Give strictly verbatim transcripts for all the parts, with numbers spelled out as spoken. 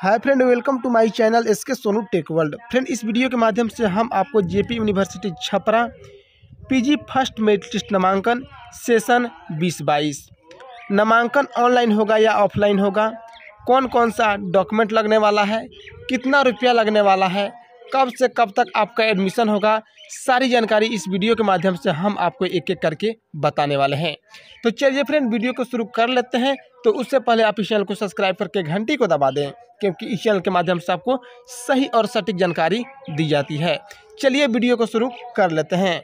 Hi friend, welcome to my channel S K Sonu tech world. Friend, इस video के माध्यम से हम आपको JP university Chhapra PG first merit list नामांकन सेशन बीस बाईस नामांकन ऑनलाइन होगा या ऑफलाइन होगा, कौन कौन सा डॉक्यूमेंट लगने वाला है, कितना रुपया लगने वाला है, कब से कब तक आपका एडमिशन होगा, सारी जानकारी इस वीडियो के माध्यम से हम आपको एक एक करके बताने वाले हैं। तो चलिए फ्रेंड, वीडियो को शुरू कर लेते हैं। तो उससे पहले आप इस चैनल को सब्सक्राइब करके घंटी को दबा दें, क्योंकि इस चैनल के माध्यम से आपको सही और सटीक जानकारी दी जाती है। चलिए वीडियो को शुरू कर लेते हैं।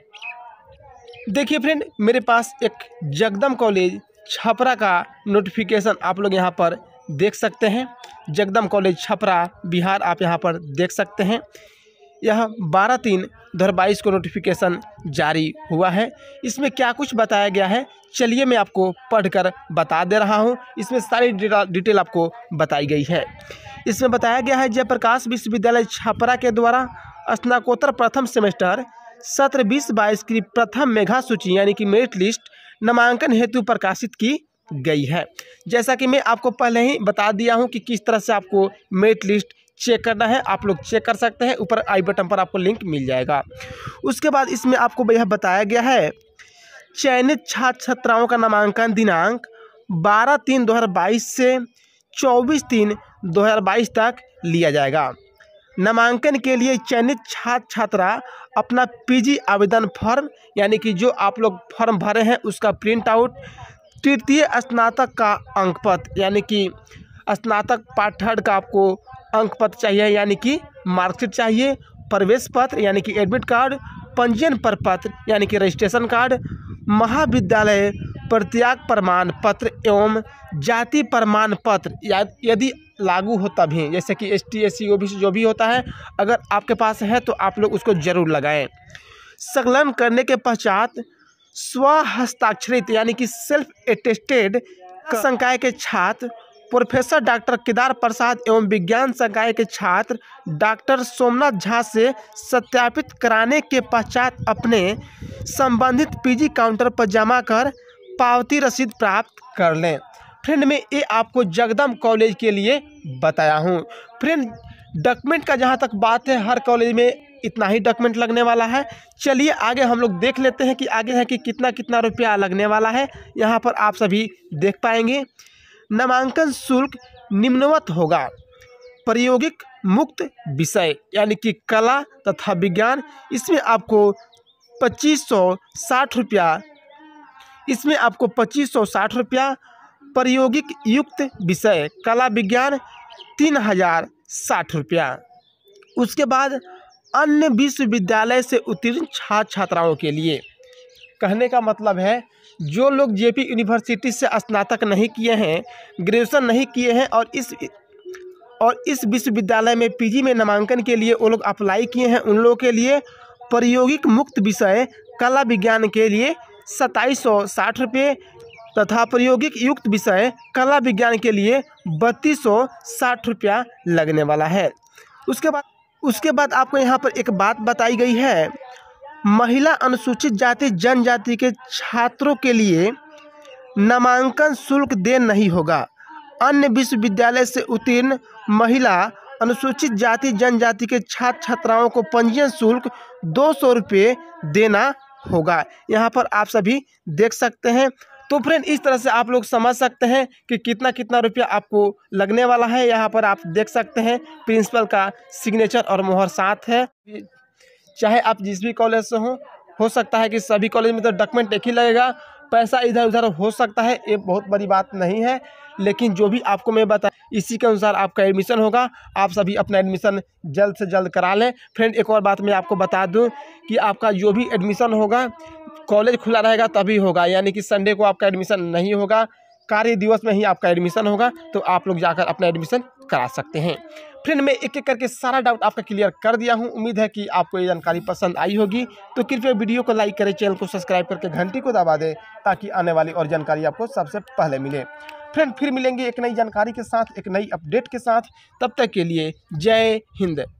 देखिए फ्रेंड, मेरे पास एक जगदम कॉलेज छपरा का नोटिफिकेशन आप लोग यहाँ पर देख सकते हैं। जगदम कॉलेज छपरा बिहार आप यहाँ पर देख सकते हैं। यह बारह तीन दो हज़ार बाईस को नोटिफिकेशन जारी हुआ है। इसमें क्या कुछ बताया गया है, चलिए मैं आपको पढ़कर बता दे रहा हूँ। इसमें सारी डिटेल आपको बताई गई है। इसमें बताया गया है, जयप्रकाश विश्वविद्यालय छपरा के द्वारा स्नातकोत्तर प्रथम सेमेस्टर सत्र बीस बाईस की प्रथम मेधा सूची यानी कि मेरिट लिस्ट नामांकन हेतु प्रकाशित की गई है। जैसा कि मैं आपको पहले ही बता दिया हूं कि किस तरह से आपको मेरिट लिस्ट चेक करना है, आप लोग चेक कर सकते हैं। ऊपर आई बटन पर आपको लिंक मिल जाएगा। उसके बाद इसमें आपको यह बताया गया है, चयनित छात्र छात्राओं का नामांकन दिनांक बारह तीन दो हज़ार बाईस से चौबीस तीन दो हज़ार बाईस तक लिया जाएगा। नामांकन के लिए चयनित छात्र छात्रा अपना पीजी आवेदन फॉर्म यानी कि जो आप लोग फॉर्म भरे हैं उसका प्रिंट आउट, तृतीय स्नातक का अंक पत्र यानी कि स्नातक पार्ट थर्ड का आपको अंक पत्र चाहिए यानी कि मार्कशीट चाहिए, प्रवेश पत्र यानी कि एडमिट कार्ड, पंजीयन प्रपत्र यानी कि रजिस्ट्रेशन कार्ड, महाविद्यालय प्रत्याग प्रमाण पत्र एवं जाति प्रमाण पत्र या यदि लागू हो तभी, जैसे कि S T S C O B C जो भी होता है, अगर आपके पास है तो आप लोग उसको जरूर लगाएं। संकलन करने के पश्चात स्व हस्ताक्षरित यानी कि सेल्फ एटेस्टेड संकाय के छात्र प्रोफेसर डॉक्टर केदार प्रसाद एवं विज्ञान संकाय के छात्र डॉक्टर सोमनाथ झा से सत्यापित कराने के पश्चात अपने संबंधित पीजी काउंटर पर जमा कर पावती रसीद प्राप्त कर लें। फ्रेंड, मैं ये आपको जगदम कॉलेज के लिए बताया हूँ। फ्रेंड, डॉक्यूमेंट का जहाँ तक बात है, हर कॉलेज में इतना ही डॉक्यूमेंट लगने वाला है। चलिए आगे हम लोग देख लेते हैं कि आगे है कि कितना कितना रुपया लगने वाला है। यहाँ पर आप सभी देख पाएंगे। नामांकन शुल्क निम्नवत होगा। प्रायोगिक मुक्त विषय यानी कि कला तथा विज्ञान, इसमें आपको पच्चीस सौ साठ रुपया इसमें आपको पच्चीस सौ साठ रुपया। प्रायोगिक युक्त विषय कला विज्ञान तीन हजार साठ रुपया। उसके बाद अन्य विश्वविद्यालय से उत्तीर्ण छात्र छात्राओं के लिए, कहने का मतलब है जो लोग जेपी यूनिवर्सिटी से स्नातक नहीं किए हैं, ग्रेजुएशन नहीं किए हैं और इस और इस विश्वविद्यालय में पीजी में नामांकन के लिए वो लोग अप्लाई किए हैं, उन लोगों के लिए प्रायोगिक मुक्त विषय कला विज्ञान के लिए सत्ताईस सौ साठ रुपये तथा प्रायोगिक युक्त विषय कला विज्ञान के लिए बत्तीस सौ साठ रुपया लगने वाला है। उसके बाद उसके बाद आपको यहाँ पर एक बात बताई गई है, महिला अनुसूचित जाति जनजाति के छात्रों के लिए नामांकन शुल्क देय नहीं होगा। अन्य विश्वविद्यालय से उत्तीर्ण महिला अनुसूचित जाति जनजाति के छात्र छात्राओं को पंजीयन शुल्क दो सौ रुपये देना होगा। यहाँ पर आप सभी देख सकते हैं। तो फ्रेंड, इस तरह से आप लोग समझ सकते हैं कि कितना कितना रुपया आपको लगने वाला है। यहाँ पर आप देख सकते हैं प्रिंसिपल का सिग्नेचर और मोहर साथ है। चाहे आप जिस भी कॉलेज से हो हो सकता है कि सभी कॉलेज में तो डॉक्यूमेंट एक ही लगेगा, पैसा इधर उधर हो सकता है, ये बहुत बड़ी बात नहीं है। लेकिन जो भी आपको मैं बता, इसी के अनुसार आपका एडमिशन होगा। आप सभी अपना एडमिशन जल्द से जल्द करा लें। फ्रेंड, एक और बात मैं आपको बता दूं कि आपका जो भी एडमिशन होगा, कॉलेज खुला रहेगा तभी होगा, यानी कि संडे को आपका एडमिशन नहीं होगा, कार्य दिवस में ही आपका एडमिशन होगा। तो आप लोग जाकर अपना एडमिशन करा सकते हैं। फ्रेंड, मैं एक एक करके सारा डाउट आपका क्लियर कर दिया हूं। उम्मीद है कि आपको ये जानकारी पसंद आई होगी। तो कृपया वीडियो को लाइक करें, चैनल को सब्सक्राइब करके घंटी को दबा दें, ताकि आने वाली और जानकारी आपको सबसे पहले मिले। फ्रेंड, फिर मिलेंगे एक नई जानकारी के साथ, एक नई अपडेट के साथ। तब तक के लिए जय हिंद।